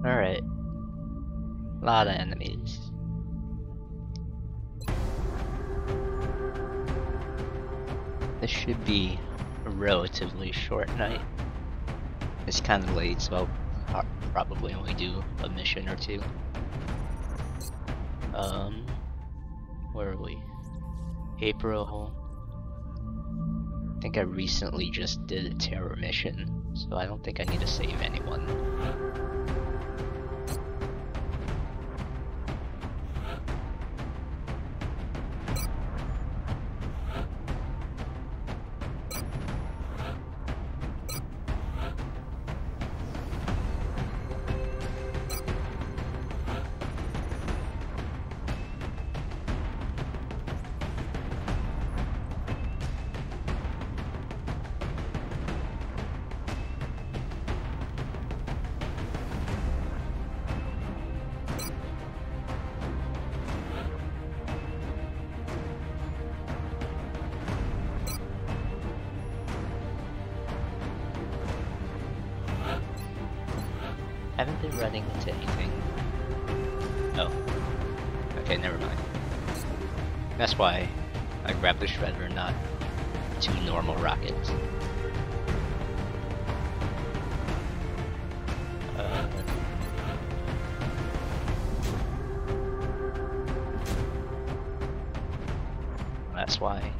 Alright. A lot of enemies. This should be a relatively short night. It's kind of late, so I'll probably only do a mission or two. Where are we? April. I think I recently just did a terror mission, so I don't think I need to save anyone. Haven't been running into anything. Oh. Okay, never mind. That's why I grabbed the shredder, not 2 normal rockets. That's why.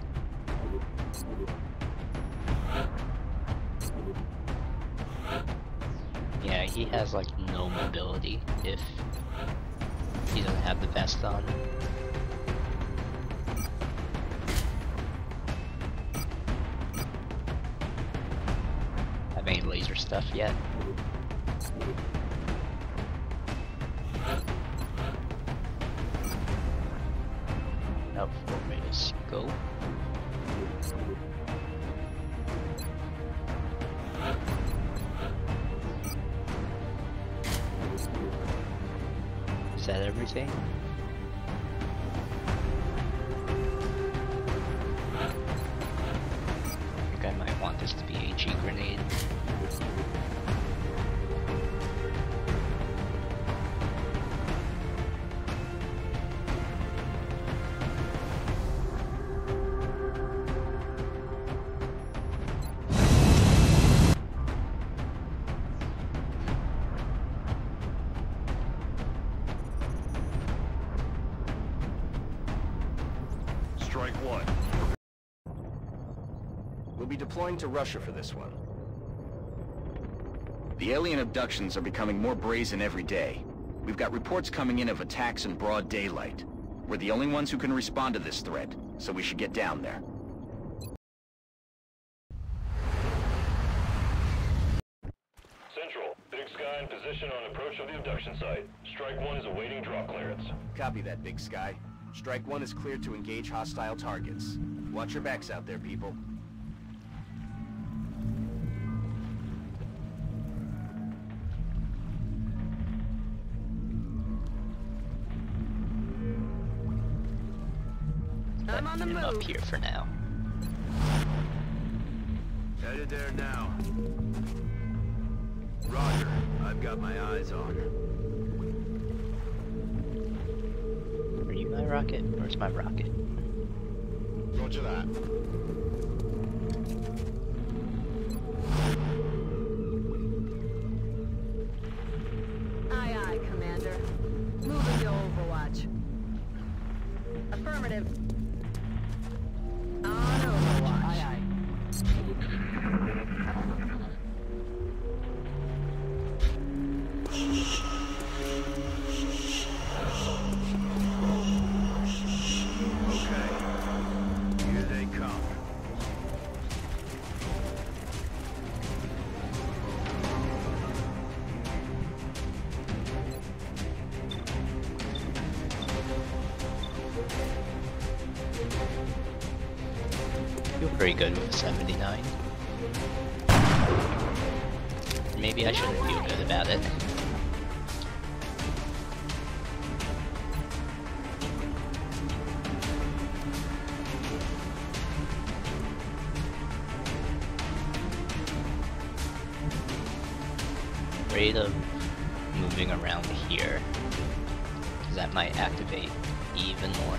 Yeah, he has like no mobility if he doesn't have the vest on. Have any laser stuff yet? Now for me to go. Is that everything? I think I might want this to be a HE grenade. Strike one. We'll be deploying to Russia for this one. The alien abductions are becoming more brazen every day. We've got reports coming in of attacks in broad daylight. We're the only ones who can respond to this threat, so we should get down there. Central, Big Sky in position on approach of the abduction site. Strike one is awaiting drop clearance. Copy that, Big Sky. Strike one is cleared to engage hostile targets. Watch your backs out there, people. I'm on the move. Up here for now. Headed there now. Roger. I've got my eyes on her. Are you my rocket? Where's my rocket? Roger that. Aye, aye, Commander. Moving to Overwatch. Affirmative. On Overwatch. Aye, aye. Feel pretty good with a 79. Maybe I shouldn't feel good about it. Rate of moving around here, because that might activate even more.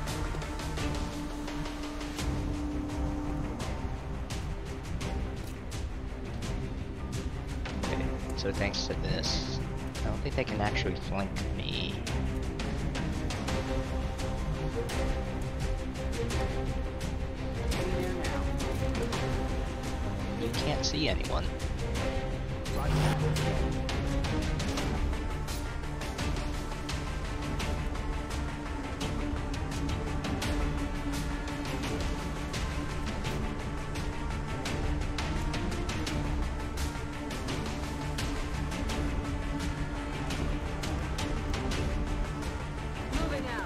Okay, so thanks to this, I don't think they can actually flank me. You can't see anyone. Moving out.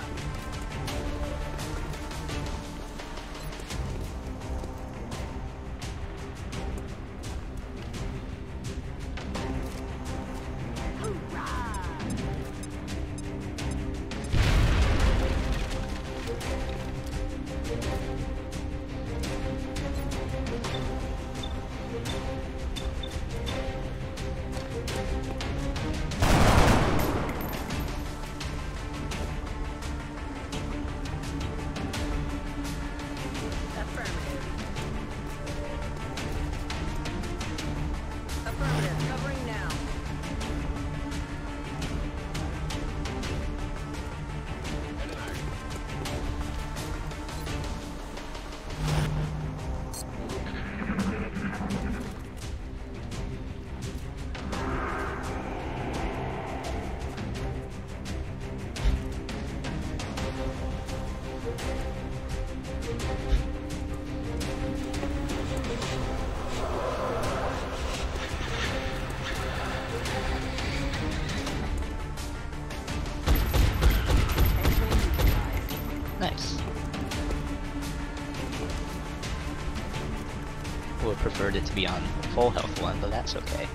Affirmative. Covering now. Nice. Would have preferred it to be on full health one, but that's okay.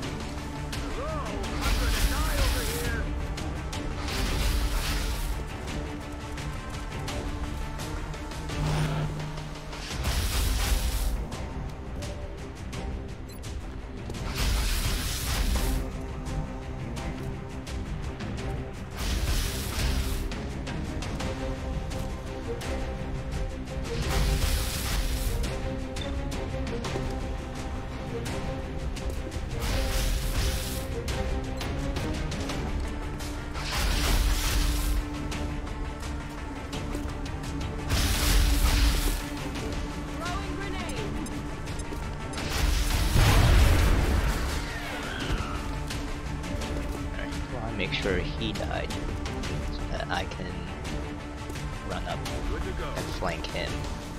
Throwing grenade. Alright, well, I'll make sure he died, so that I can run up Good to go. and flank him.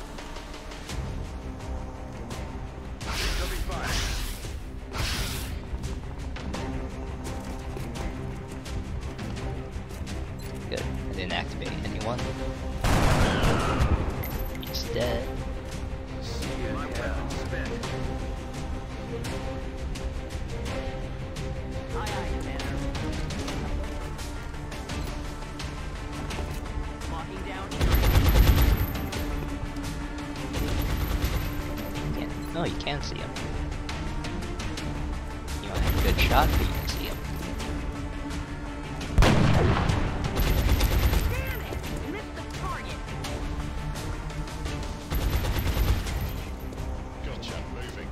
Incoming fire. Good, I didn't activate anyone. He's dead. My weapon's spent. Aye, aye, Commander. Locking down. No, you can see him. You don't have a good shot, but you can see him. Damn it! Missed the target. Gotcha, moving.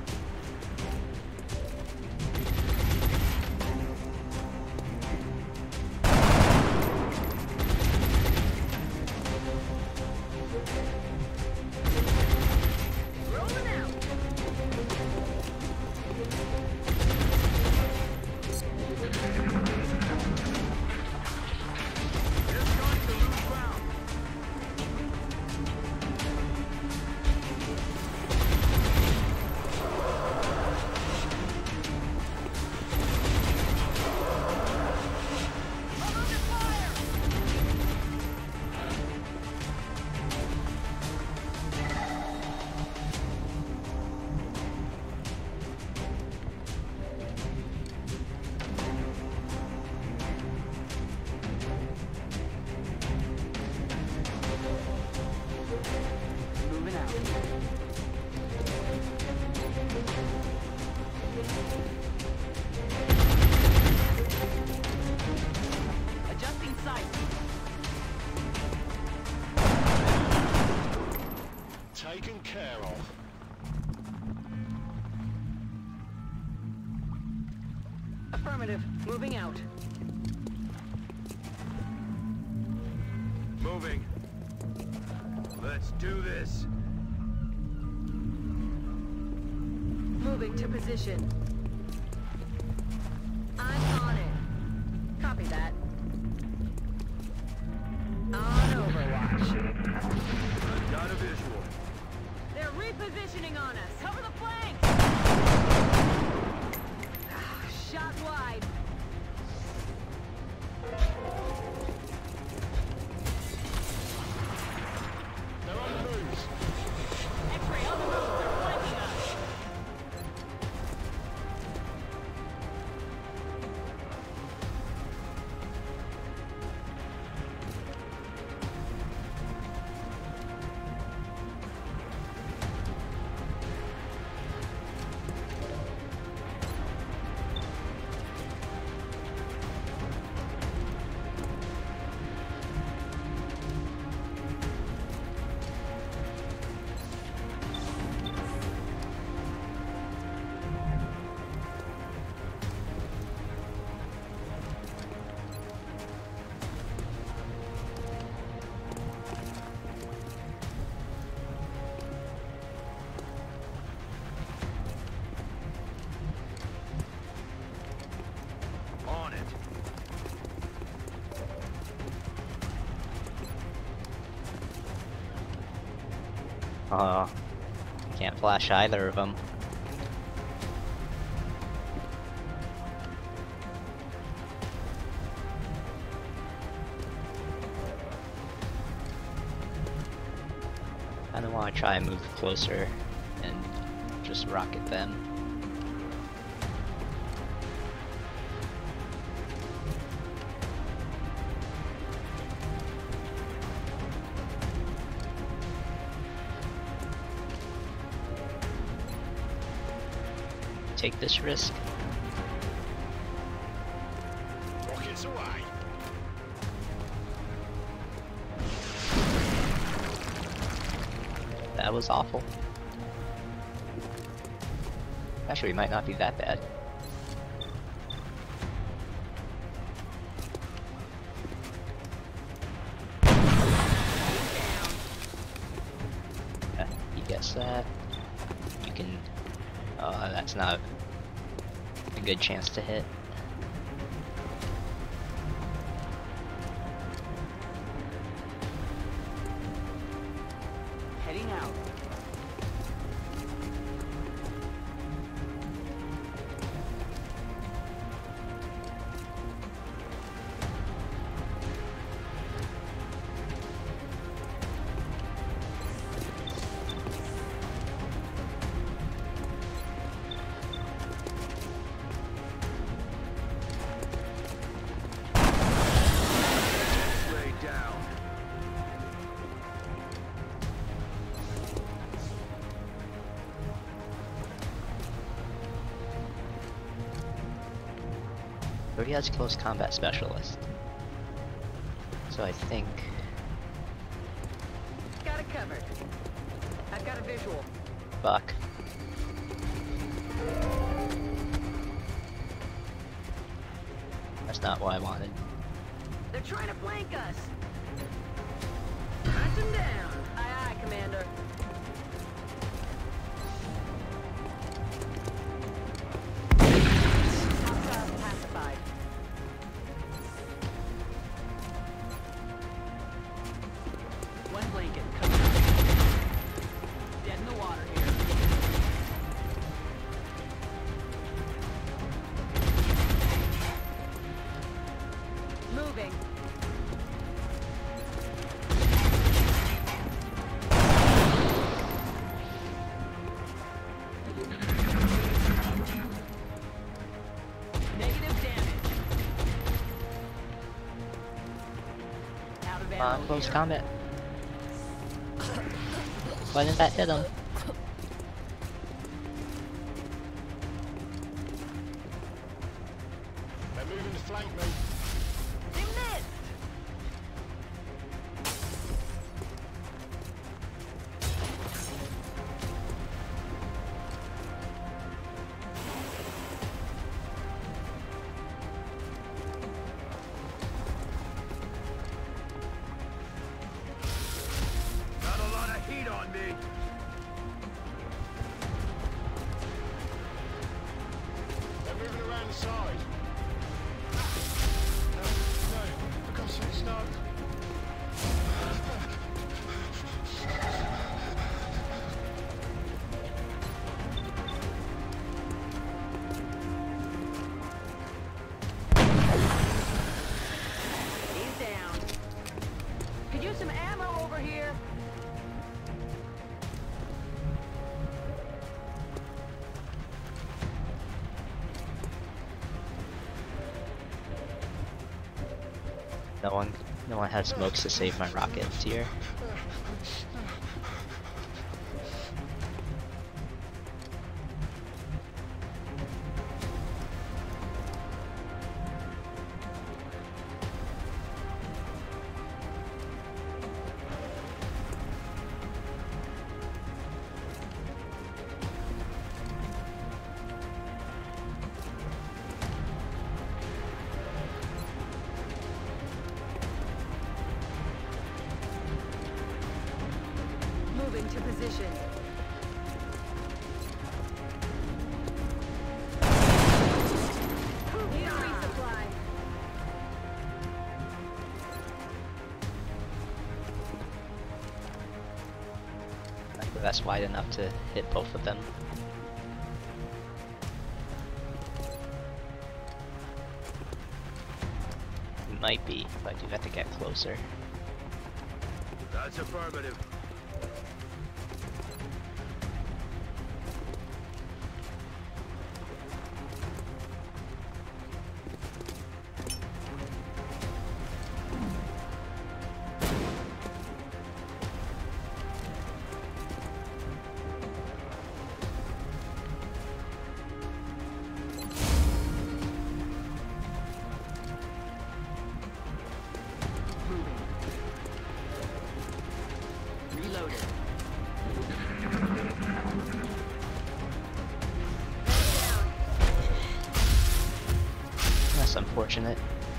Rolling out. Moving out. Moving. Let's do this. Moving to position. I'm on it. Copy that. On Overwatch. I've got a visual. They're repositioning on us. Cover the flank! Shot wide. They're on the move. X-ray on the move. They're flanking us. On it. Can't flash either of them. I don't want to try and move closer and just rocket them. Take this risk. Rockets away. That was awful. Actually, it might not be that bad. Yeah, you guess that. You can... that's not a good chance to hit. Heading out. Lay down. Already has close combat specialist. So I think Got it covered. I've got a visual. Buck. That's not what I wanted. They're trying to flank us. Hunt them down. Aye, aye, Commander. Hostiles pacified. One blanket covered. Dead in the water here. Moving. Negative damage. Out of Come on, ammo close here. combat. Why didn't that hit him? They're moving to flank me. They missed. other side. No, for God's sake, no. He's down. Could use some ammo over here. No one has smokes to save my rockets here. Moving to position. Need a resupply. That's wide enough to hit both of them. It might be, but I do have to get closer. That's affirmative. Reloaded. That's unfortunate.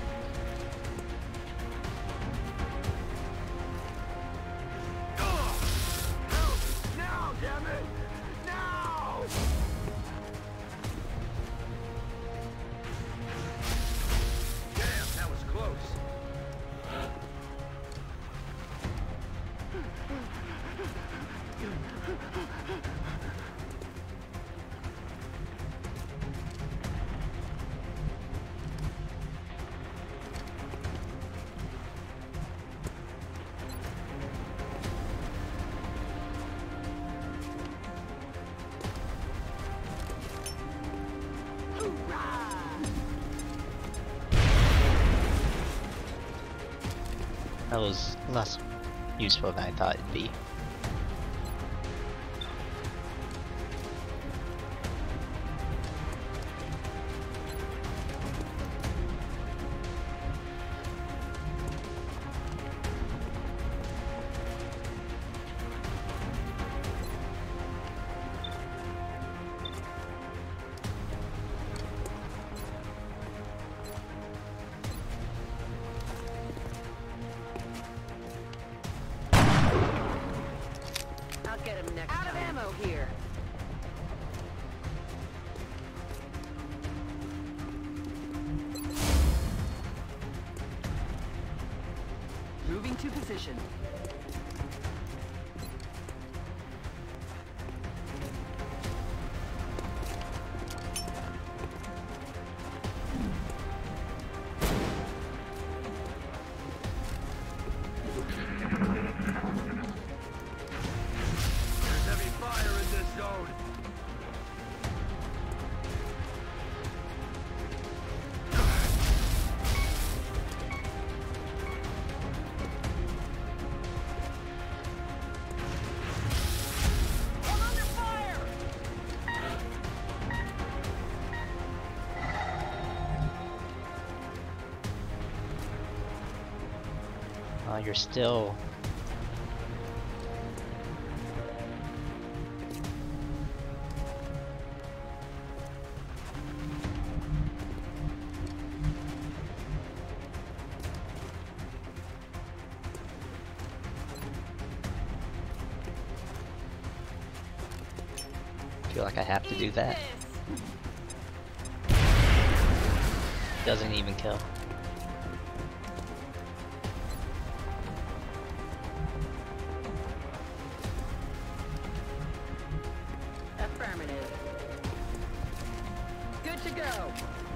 Now, damn it! Now! Damn, that was close. That was less useful than I thought it'd be. I'll get him next time. Out of ammo here. Moving to position. There's heavy fire in this zone. I'm under fire! You're still... I feel like I have to do that. Doesn't even kill. Affirmative. Good to go.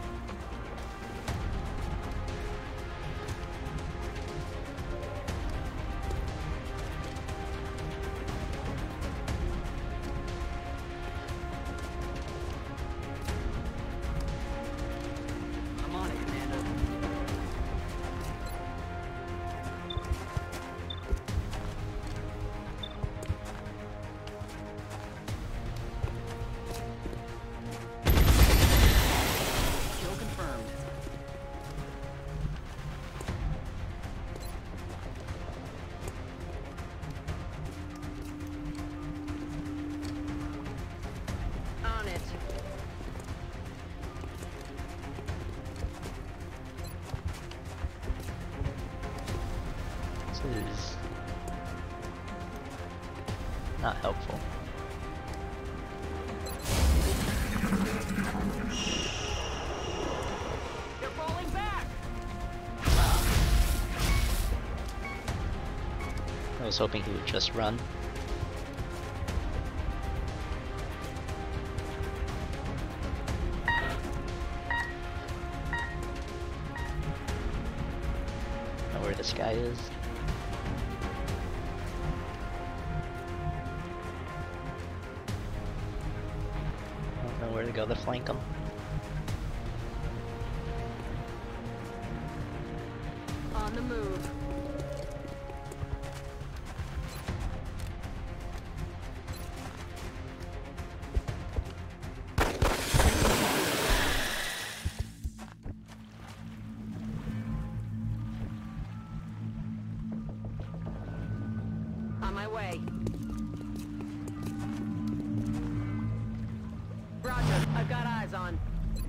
I'm on it, Commander. Kill confirmed. On it. This is not helpful. They're falling back. I was hoping he would just run. Know where this guy is. Don't know where to go to flank him. On the move. On my way. Roger, I've got eyes on.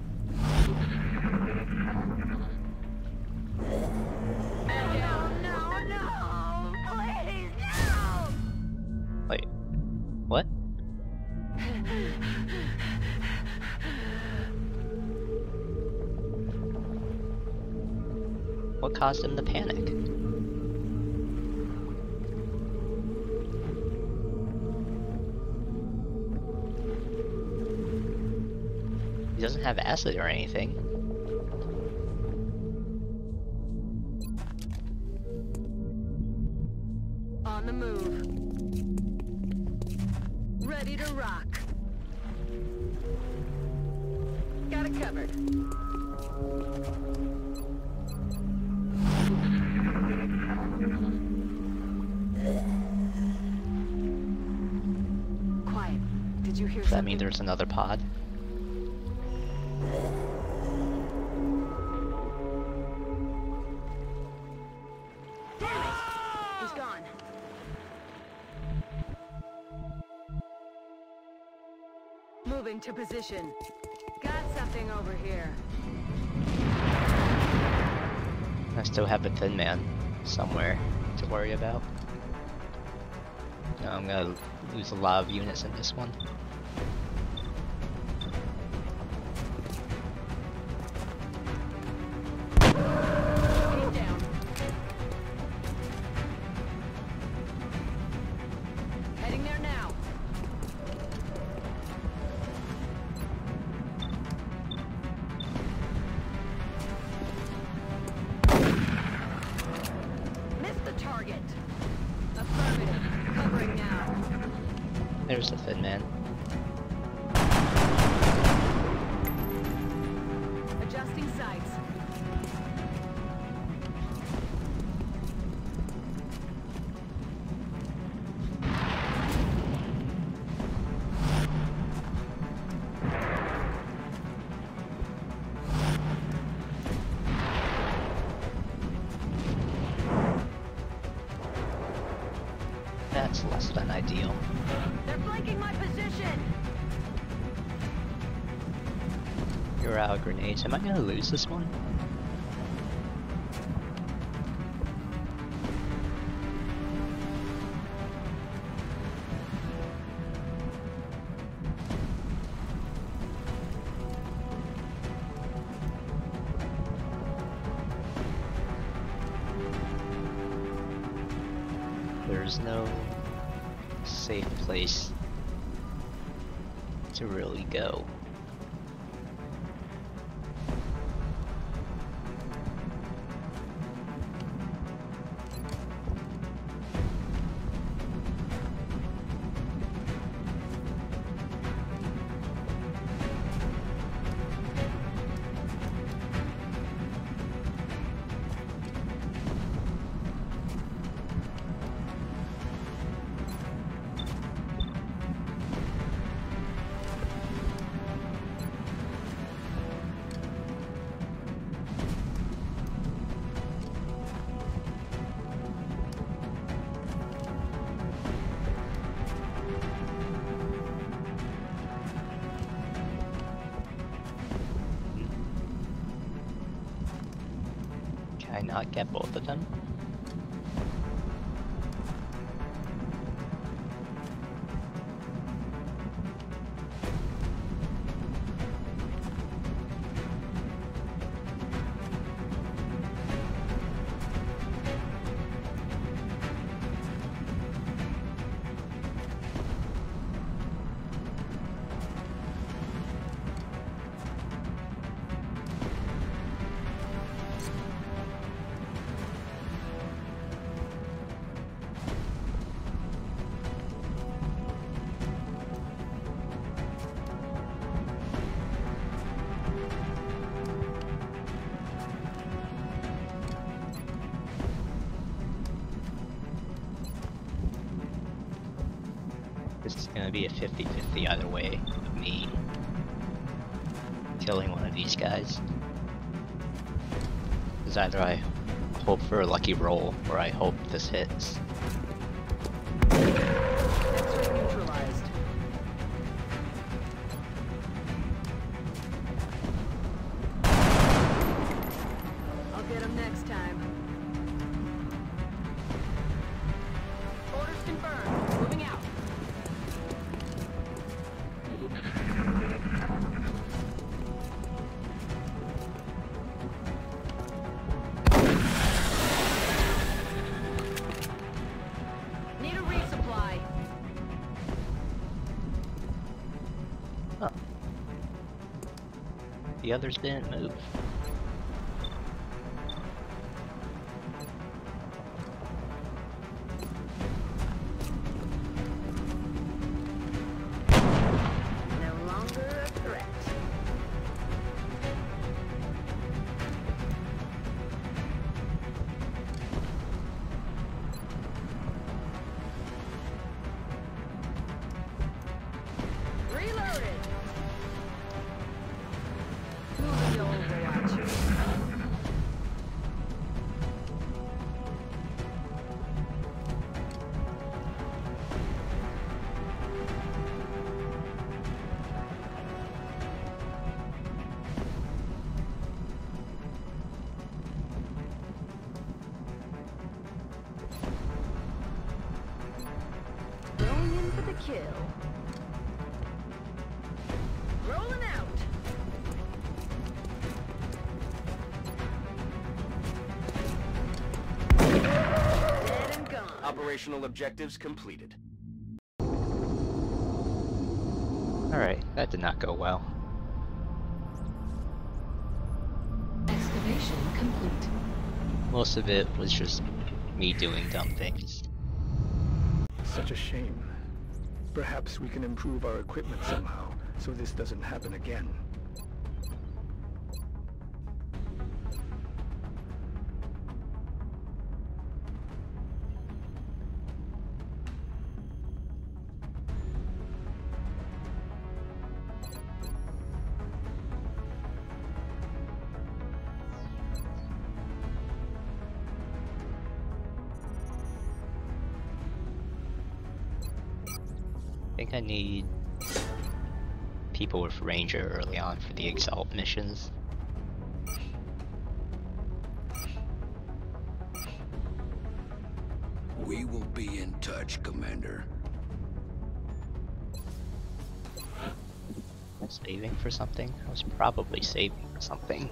No, please, no! Wait, what? What caused him to panic? He doesn't have acid or anything. On the move. Ready to rock. Got it covered. Quiet. Did you hear Does that something? mean there's another pod? Damn it! He's gone. Moving to position. Got something over here. I still have a Thin Man somewhere to worry about. No, I'm gonna lose a lot of units in this one. He's down. Heading there now. Missed the target. Affirmative. Covering now. There's the Thin Man. Adjusting sights. That's less than ideal. They're flanking my position. You're out of grenades. Am I gonna lose this one? There's no safe place to really go. Can I not get both of them? This is gonna be a 50-50 either way of me killing one of these guys. Because either I hope for a lucky roll, or I hope this hits. X-ray neutralized. I'll get him next time. Orders confirmed. Moving out. Need a resupply. Huh. The others didn't move. No longer a threat. Reloaded. Moving to Overwatch. Going in for the kill. Rolling out. Dead and gone. Operational objectives completed. Alright, that did not go well. Excavation complete. Most of it was just me doing dumb things. Such a shame. Perhaps we can improve our equipment somehow, so this doesn't happen again. I think I need people with Ranger early on for the Exalt missions. We will be in touch, Commander. Am I saving for something? I was probably saving for something.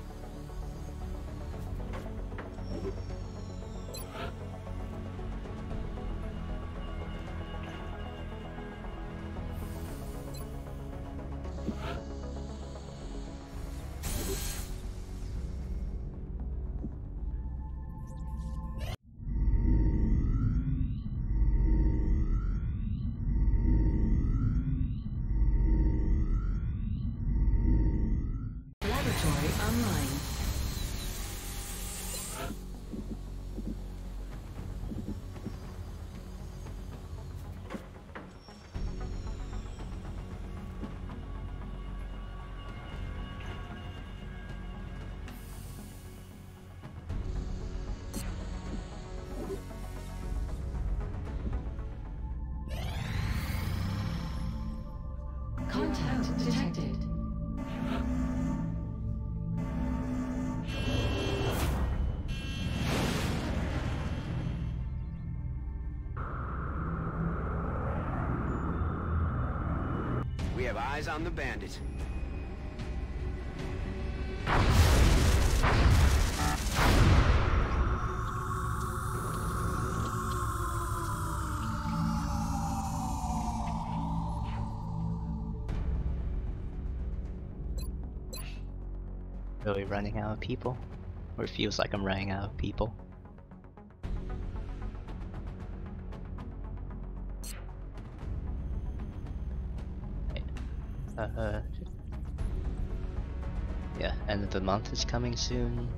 We have eyes on the bandit. Really running out of people? Or it feels like I'm running out of people. Yeah, end of the month is coming soon.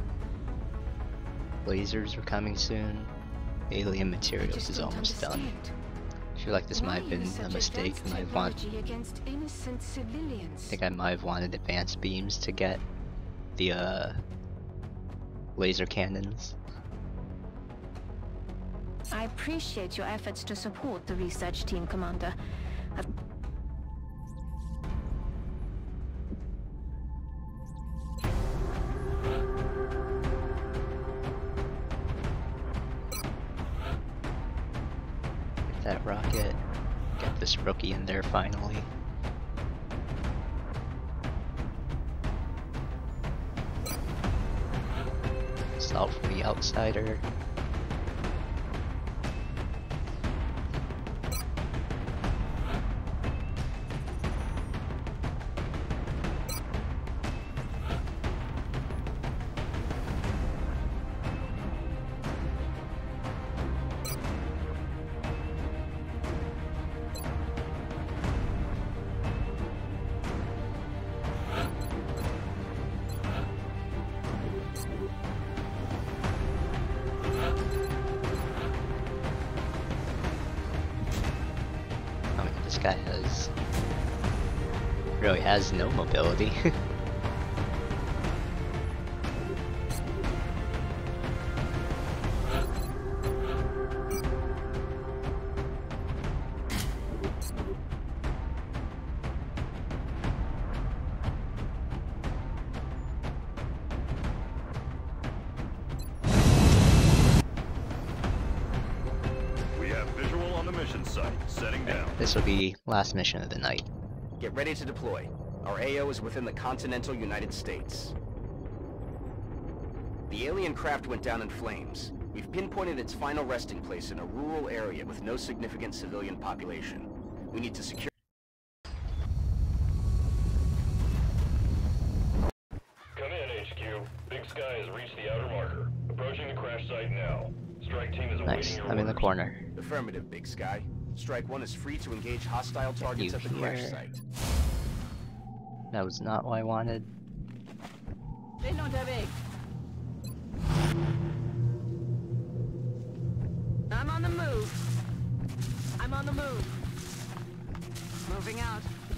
Lasers are coming soon. Alien materials is almost done. I feel like this might have been a mistake. I think I might have wanted advanced beams to get the laser cannons. I appreciate your efforts to support the research team, Commander. Get that rocket. Get this rookie in there finally. Solve for the outsider. This guy really has no mobility. We have visual on the mission site. Setting down. This will be last mission of the night. Get ready to deploy. Our AO is within the continental United States. The alien craft went down in flames. We've pinpointed its final resting place in a rural area with no significant civilian population. We need to secure... Come in, HQ. Big Sky has reached the outer marker. Approaching the crash site now. Strike team is awaiting Nice, your I'm in the orders. corner. Affirmative, Big Sky. Strike 1 is free to engage hostile targets you at the crash here. site. That was not what I wanted. They don't have eggs. I'm on the move. I'm on the move. Moving out.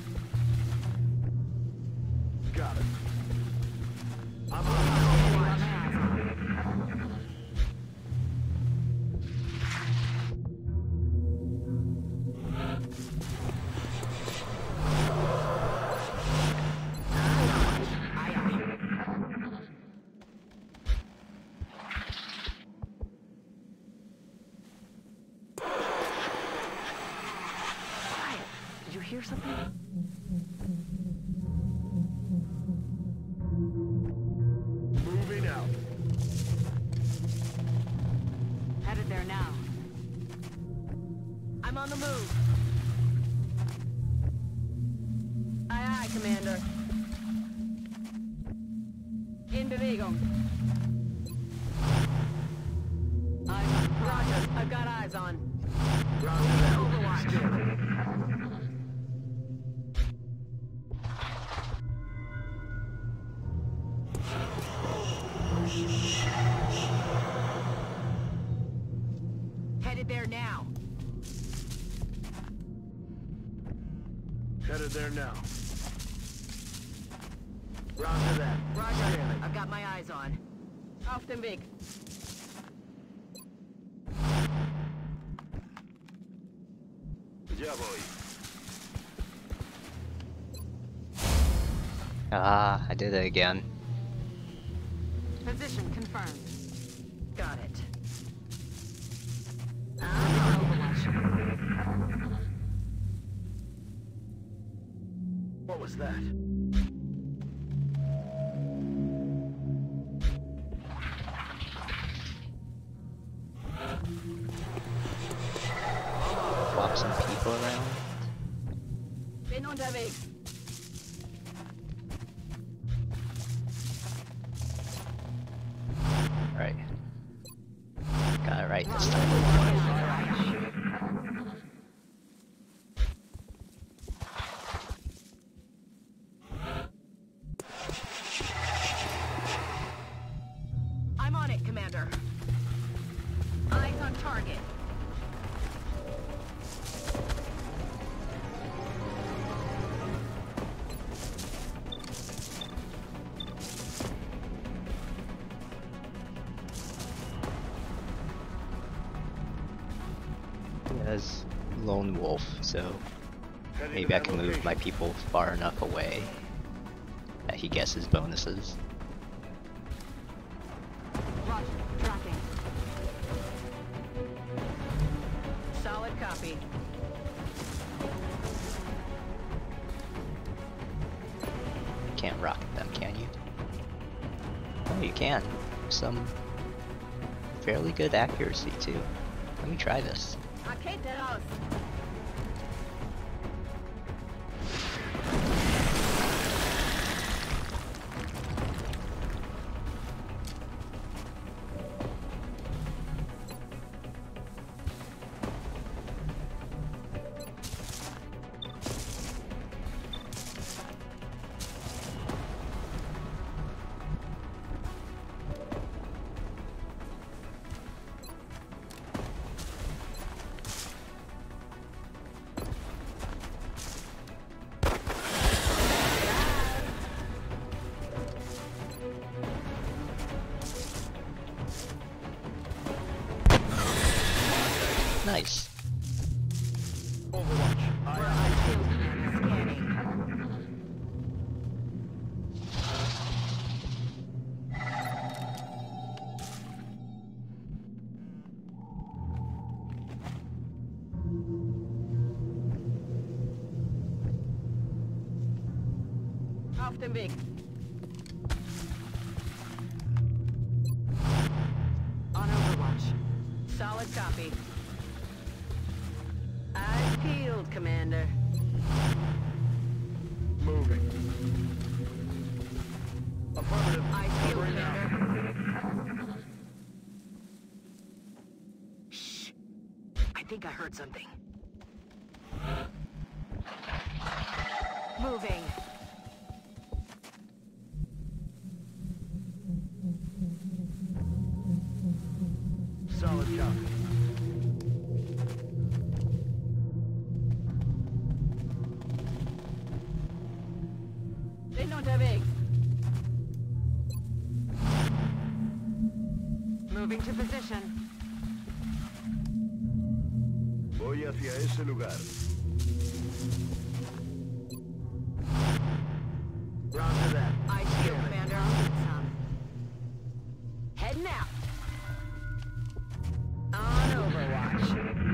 Got it. I'm on. Did you hear something? Moving out. Headed there now. I'm on the move. Aye, aye, Commander. In Bewegung. Roger. I've got eyes on. Overwatch. Headed there now. Headed there now. Roger that. Roger. I've got my eyes on. Auf dem Weg. Yeah, boy. Ah, I did it again. Position confirmed. Got it. was that? Swap some people around. Bin unterwegs. Right. Got it right this time. I'm on it, Commander. Eyes on target. As lone wolf, so maybe I can move my people far enough away that he gets his bonuses. Roger. Tracking. Solid copy. Can't rocket them, can you? Oh, you can. Some fairly good accuracy too. Let me try this. Rakete raus. Nice. Overwatch. Scanning. Auf dem Weg. On Overwatch. Solid copy. Eyes peeled, Commander. Moving. Affirmative. Eyes peeled, Covering now. Commander. Shh. I think I heard something. Moving. Solid copy. Bin unterwegs. Moving to position. Voy hacia ese lugar. Roger that. Eyes peeled, Commander. Heading out. On Overwatch.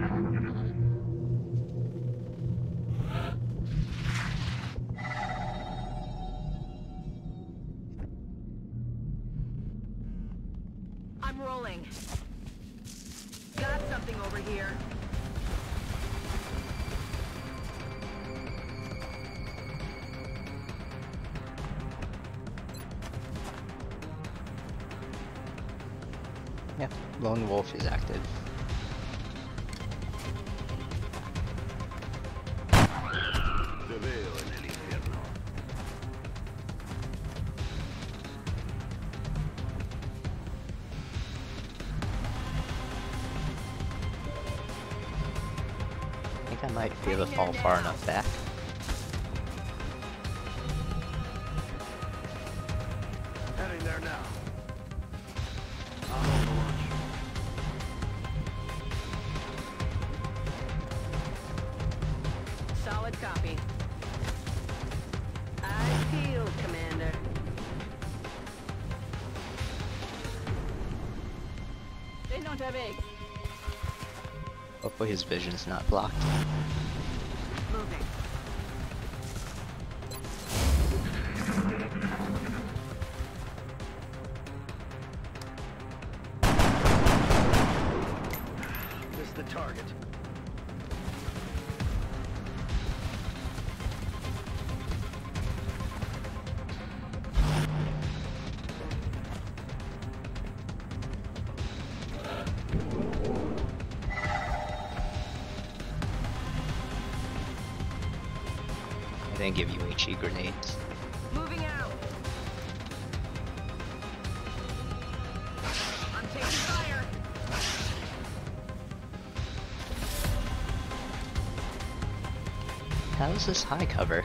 I'm rolling. Got something over here. Yeah, lone wolf is active. Te veo en el infierno. I think I might be able to fall far enough back. Heading there now. On Overwatch. Solid copy. Eyes peeled, Commander. Bin unterwegs. Hopefully his vision's not blocked. Moving. didn't give you HE grenades. Moving out. I'm taking fire. How is this high cover?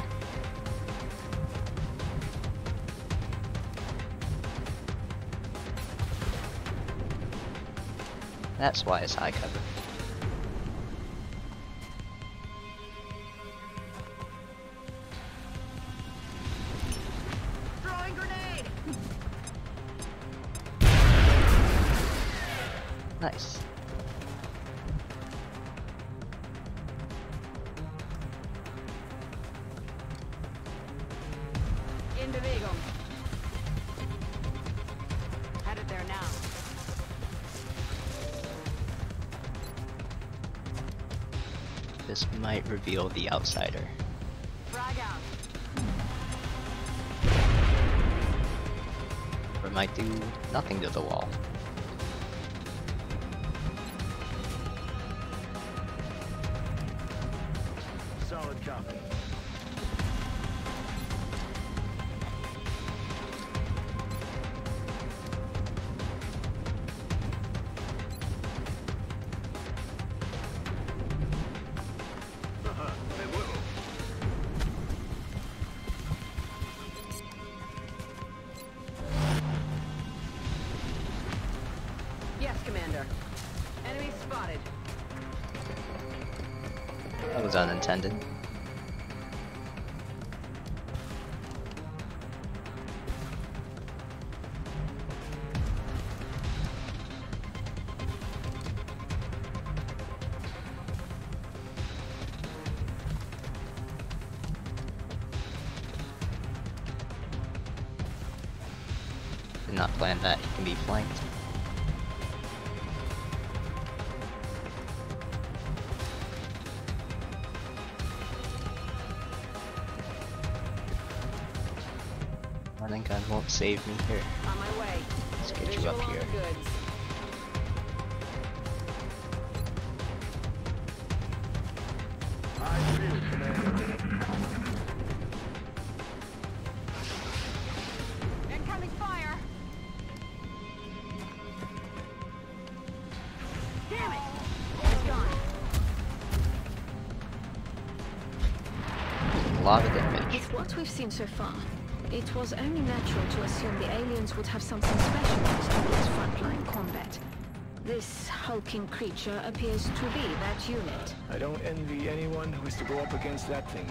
That's why it's high cover. Throwing grenade. Nice. In Bewegung. Headed there now. This might reveal the outsider. Frag out. Or might do nothing to the wall. Solid copy. Me muevo. Yes, Commander. Enemy spotted. That was unintended. Did not plan that. He can be flanked. Running gun won't save me here. On my way. Let's get you Visual up on here. the goods. I feel, Commander. Incoming fire. Damn it! It's gone. A lot of damage. With what we've seen so far, it was only natural to assume the aliens would have something specialized towards frontline combat. This hulking creature appears to be that unit. I don't envy anyone who has to go up against that thing.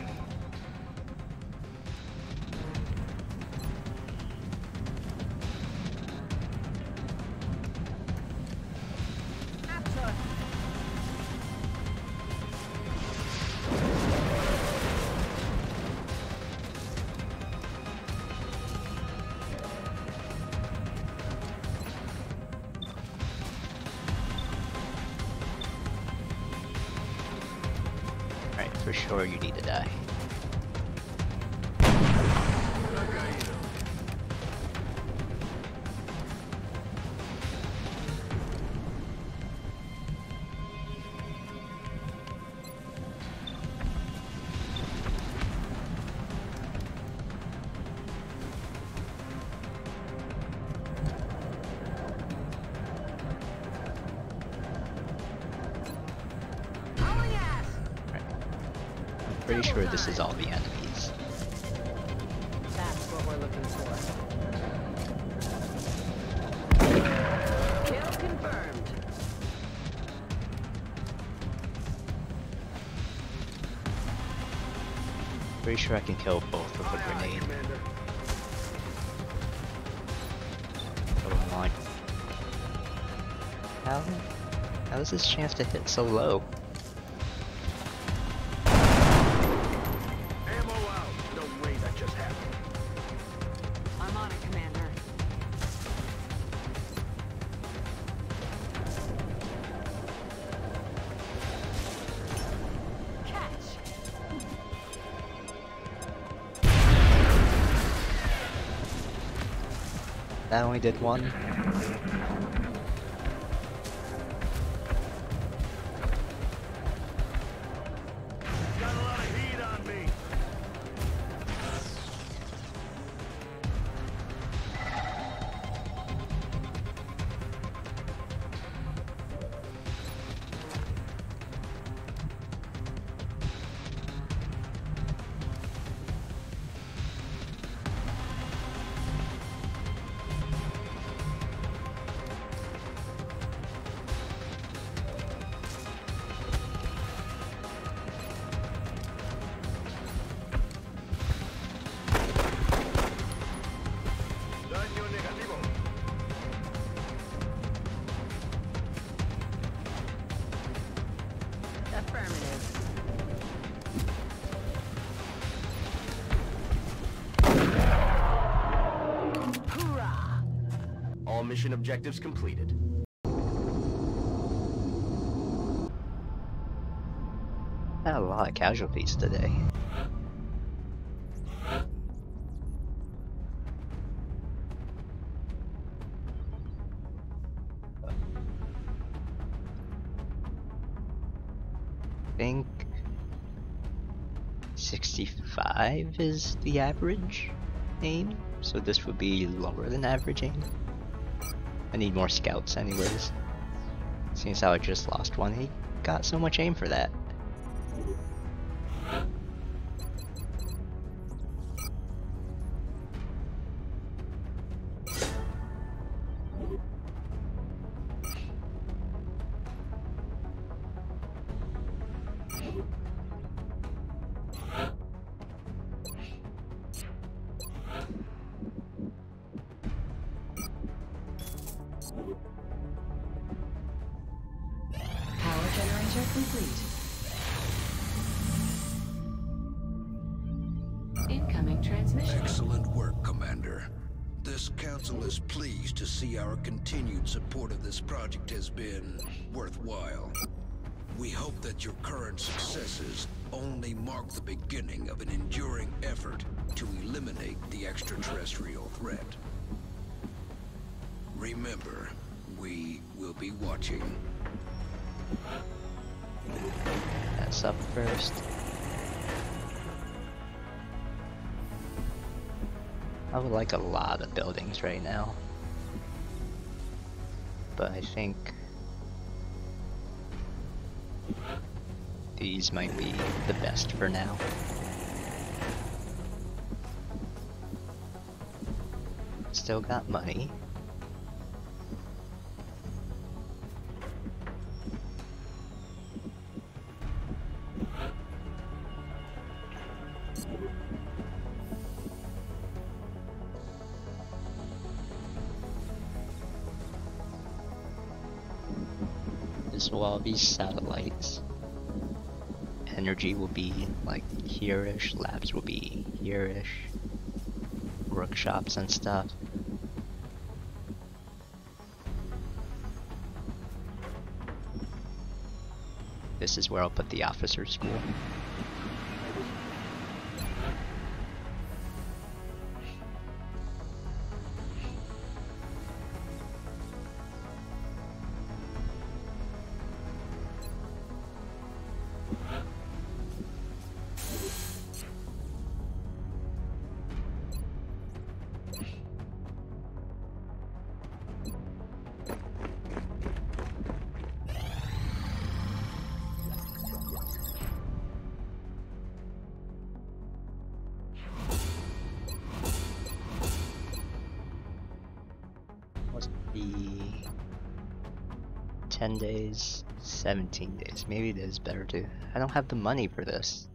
After. Alright, for sure you need to die. Hauling ass. Pretty sure this is all the enemies. That's what we're looking for. Kill confirmed. Pretty sure I can kill both with a Aye, aye, grenade. Commander. Go on. How is this chance to hit so low? Ammo out. No way that just happened. I'm on it, Commander. Catch. That only did one. Got a lot of heat on me. Affirmative. Hoorah! All mission objectives completed. Had a lot of casualties today. I think 65 is the average aim, so this would be lower than average aim. I need more scouts anyways. Seeing as how I just lost one, he got so much aim for that. Power generator complete. Incoming transmission. Excellent work, Commander. This council is pleased to see our continued support of this project has been worthwhile. We hope that your current successes only mark the beginning of an enduring effort to eliminate the extraterrestrial threat. Remember, we will be watching. That's up first. I would like a lot of buildings right now, but I think these might be the best for now. Still got money. This will all be satellites. Energy will be like here-ish, labs will be here-ish, workshops and stuff. This is where I'll put the officer school. Must be 10 days, 17 days. Maybe it is better to. I don't have the money for this.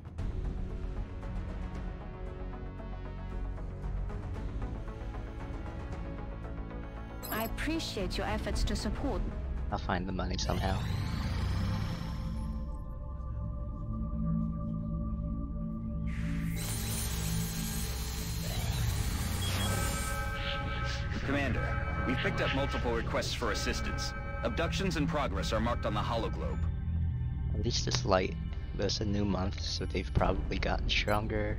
I appreciate your efforts to support. I'll find the money somehow. Commander, we've picked up multiple requests for assistance. Abductions in progress are marked on the hologlobe. At least this light. There's a new month, so they've probably gotten stronger.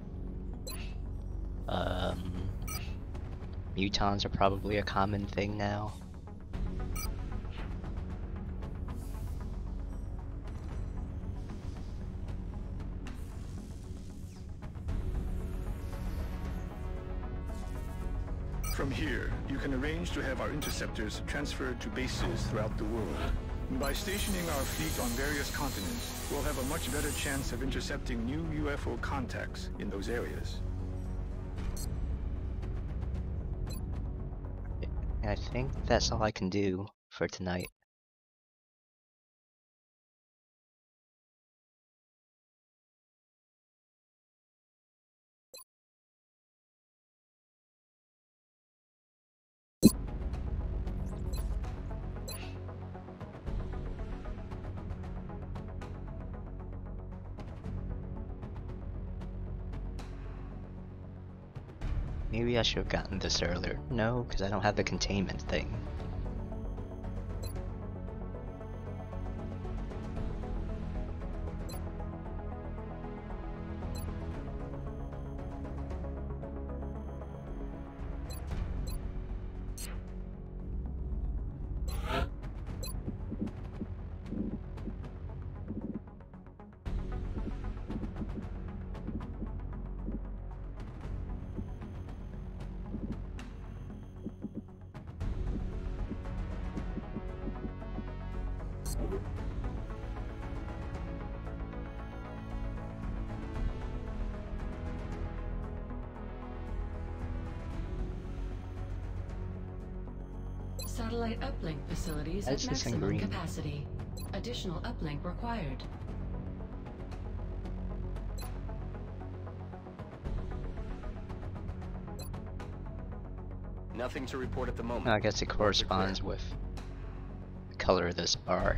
Mutons are probably a common thing now. From here, you can arrange to have our interceptors transferred to bases throughout the world. By stationing our fleet on various continents, we'll have a much better chance of intercepting new UFO contacts in those areas. I think that's all I can do for tonight. Maybe I should have gotten this earlier. No, because I don't have the containment thing. Satellite uplink facilities That's at this in maximum green. capacity. Additional uplink required. Nothing to report at the moment. I guess it corresponds with the color of this bar.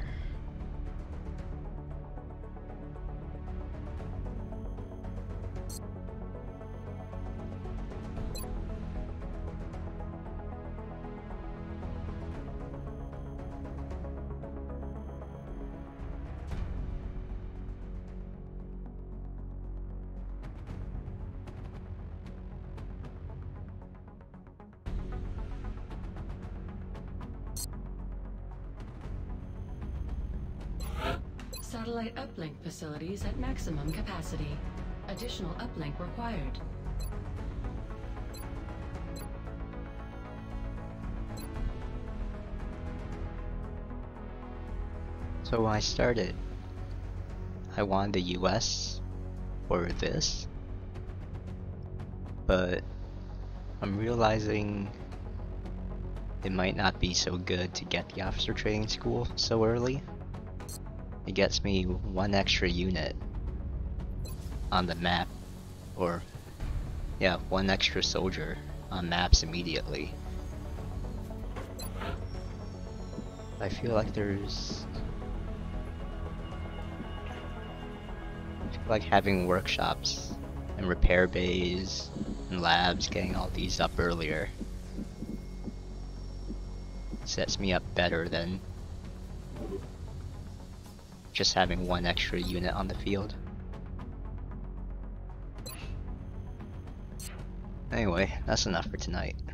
Satellite uplink facilities at maximum capacity. Additional uplink required. So when I started, I wanted the US for this, but I'm realizing it might not be so good to get the officer training school so early. It gets me one extra unit on the map, or yeah, one extra soldier on maps immediately. I feel like having workshops and repair bays and labs, getting all these up earlier sets me up better than just having one extra unit on the field. Anyway, that's enough for tonight.